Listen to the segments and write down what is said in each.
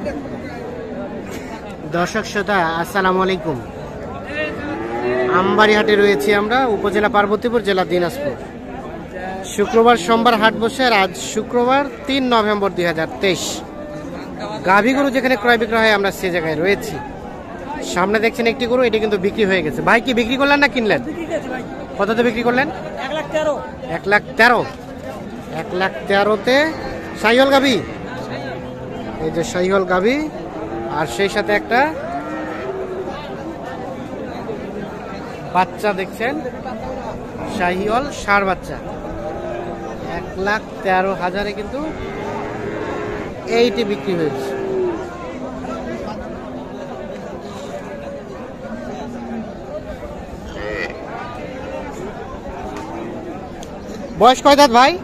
দর্শক শ্রোতা আসসালামু আলাইকুম। আমবাড়ি হাটে রয়েছি আমরা, উপজেলা পার্বতীপুর, জেলা দিনাজপুর। শুক্রবার সোমবার হাট বসে, আর আজ শুক্রবার ৩ নভেম্বর ২০২৩। গাভী গরু যেখানে ক্রয় বিক্রয় হয় আমরা সে জায়গায় রয়েছি। সামনে দেখছেন একটি গরু, এটি কিন্তু বিক্রি হয়ে গেছে। ভাই কি বিক্রি করলেন না কিনলেন? কততে বিক্রি করলেন? ১,১৩,০০০। ১,১৩,০০০-তে শাহিওয়াল গাভী। এই যে শাহিওয়াল গাভী, আর সেই সাথে একটা বাচ্চা দেখছেন, শাহিওয়াল ষাঁড় বাচ্চা। ১,১৩,০০০ কিন্তু এইটি বিক্রি হয়েছে। বয়স কয় দাঁত ভাই?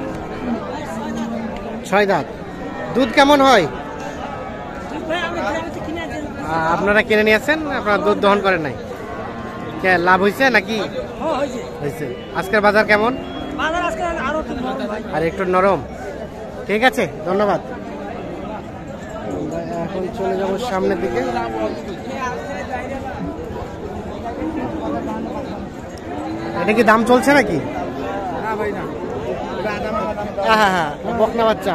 ৬ দাঁত। দুধ কেমন হয়? আপনারা কিনে নিয়েছেন, আপনারা দুধ দহন করেন নাই? লাভ হয়েছে নাকি? হয়েছে। আজকের বাজার কেমন? আর একটু নরম। ঠিক আছে, ধন্যবাদ। এখন চলে যাব সামনের দিকে। এটা কি দাম চলছে নাকি? হ্যাঁ হ্যাঁ, বকনা বাচ্চা।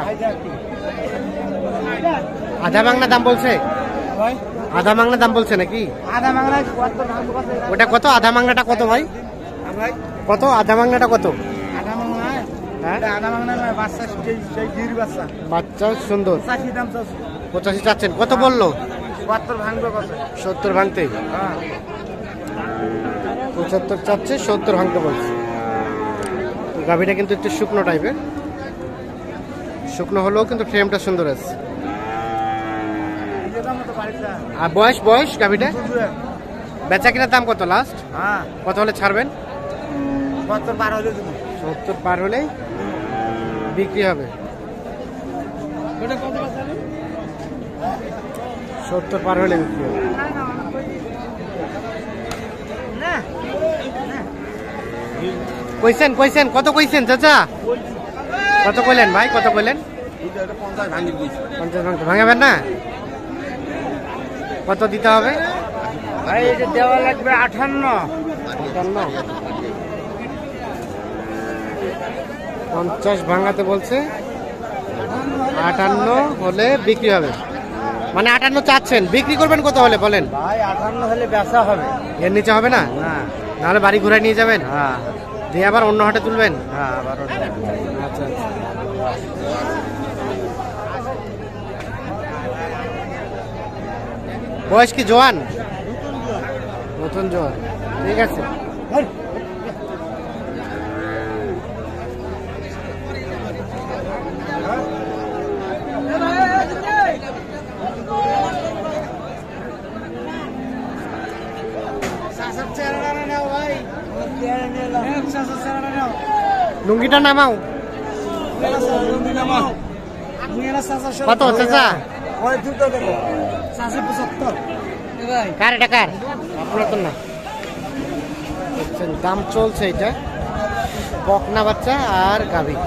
আধা মাংনা দাম বলছে? আধা মাংনা দাম বলছে নাকি? ওটা কত? আধা মাংনাটা কত ভাই? কত আধা মাংনাটা কত? বাচ্চা সুন্দর, 85 চাচ্ছেন। কত বললো? 70 ভাঙতে। 75 চাচ্ছে, 70 ভাঙতে বলছে। গাভীটা কিন্তু একটু শুকনো টাইপের, শুকনো হলেও কিন্তু ফ্রেমটা সুন্দর আছে। আর বয়স গাভীটা? বেচা কিনার দাম কত লাস্ট? কত হলে ছাড়বেন? 70 পার হলেই বিক্রি হবে। 70 পার হলে বিক্রি হবে। কইছেন কত কইছেন চাচা? কত কইলেন ভাই? কত কইলেন? 50 ভাঙাবেন না? কত দিতে হবে ভাই? এটা দেওয়া লাগবে 58। 50 ভাঙাতে বলছে, 58 হলে বিক্রি হবে। মানে 58 চাচ্ছেন, বিক্রি করবেন কত হলে বলেন? ভাই 58 হলে বেচা হবে। এর নিচে হবে না? নাহলে বাড়ি ঘুরে নিয়ে যাবেন? হ্যাঁ। দিয়ে আবার অন্য হাটে তুলবেন? হ্যাঁ, আবার। আচ্ছা। বয়স কি জোয়ান? নতুন জোয়ান। ঠিক আছে। লুঙ্গিটা নামাও। কত চাচা? কার এটা? কার? আপনার তো না। দাম চলছে এটা। বকনা বাচ্চা আর গাভী।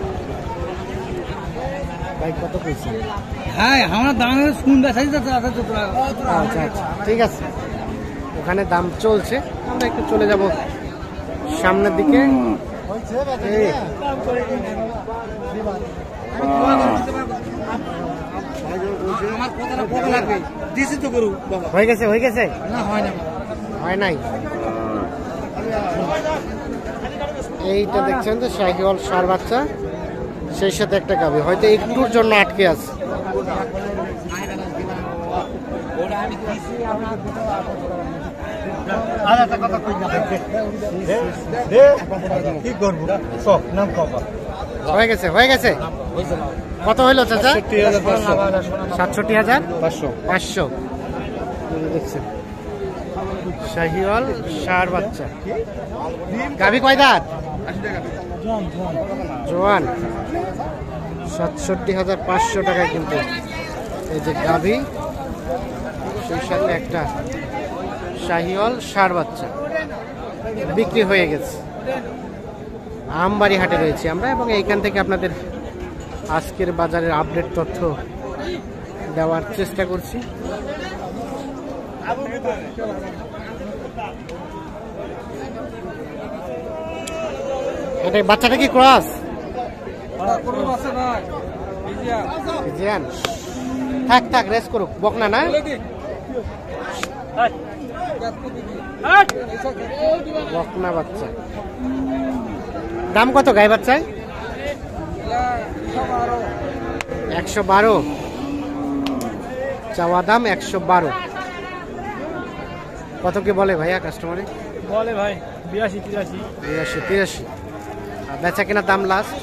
ভাই কত কইছে? হ্যাঁ, আমার দাম শুনবে। আচ্ছা, ঠিক আছে। ওখানে দাম চলছে, আমরা একটু চলে যাব সামনের দিকে। হয়ে গেছে? না, হয় নাই। এইটা দেখছেন তো শাহিওয়াল ষাঁড় বাচ্চা, সেই সাথে একটা গাভী, হয়তো একটুর জন্য আটকে আছে। হয়ে গেছে। কত হইলো চাচা? 67,500। দেখছেন শাহিওয়াল ষাঁড় বাচ্চা। গাভী কয় দাঁত? জোয়ান। 67,500 টাকায় কিন্তু এই যে গাভী, সেই সাথে একটা শাহিওয়াল ষাঁড় বাচ্চা বিক্রি হয়ে গেছে। আমবাড়ি হাটে রয়েছি আমরা, এবং এইখান থেকে আপনাদের আজকের বাজারের আপডেট তথ্য দেওয়ার চেষ্টা করছি। এটা বাচ্চাটা কি ক্রস? থাক থাক, রেস করুক, বকনা না। বকনা বাচ্চা। দাম কত গাই বাচ্চায়? 112 চাওয়া দাম, 112। কত কি বলে ভাইয়া কাস্টমারে? বলে ভাই 82 83। আর বেচা কেনার দাম লাস্ট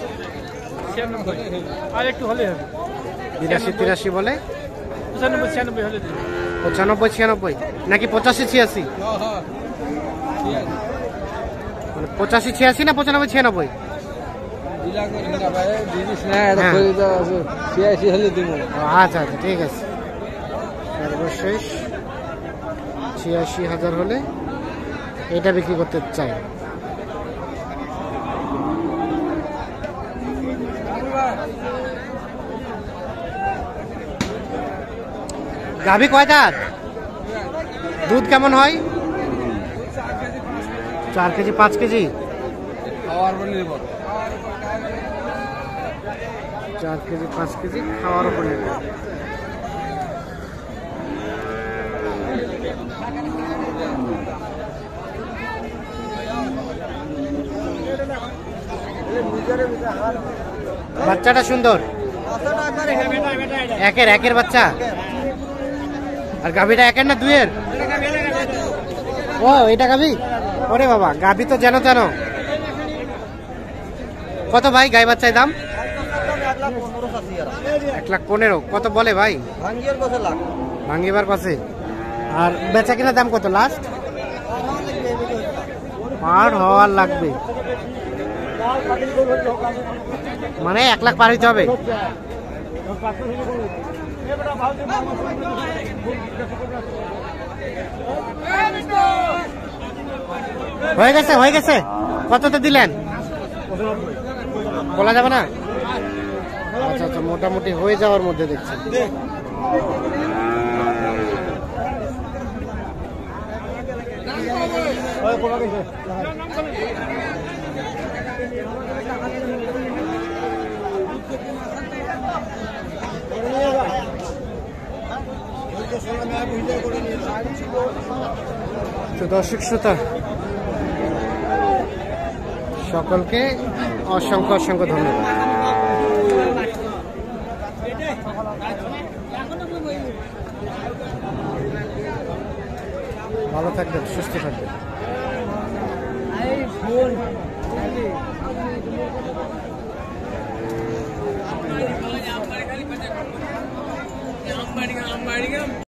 আর একটু হলে হবে। 82-83 বলে। 95-96 হলে 95-96 নাকি 85-86? মানে 85-86 না 95-96? আচ্ছা আচ্ছা, ঠিক আছে। সর্বশেষ 86,000 হলে এটা বিক্রি করতে চাই। গাভী কয় দাঁত? দুধ কেমন হয়? 4 কেজি 5 কেজি? 4 কেজি 5 কেজি খাওয়ার উপর নির্ভর। বাচ্চাটা সুন্দর, একের বাচ্চা। আর গাভীটা একের না দুইয়ের? ও এটা গাভী? ওরে বাবা, গাভী তো যেন তেন। কত ভাই গাই বাচ্চায় দাম? 1,15,000। কত বলে ভাই? ভাঙ্গিবার পাশে। আর বেচা কিনা দাম কত লাস্ট? পার হওয়ার লাগবে, মানে 1 লাখ পার হইতে হবে। হয়ে গেছে। কততে দিলেন বলা যাবে না? আচ্ছা আচ্ছা, মোটামুটি হয়ে যাওয়ার মধ্যে দেখছি। তো দর্শক শ্রোতা সকলকে অসংখ্য অসংখ্য ধন্যবাদ। ভালো থাকবেন, সুস্থ থাকবেন।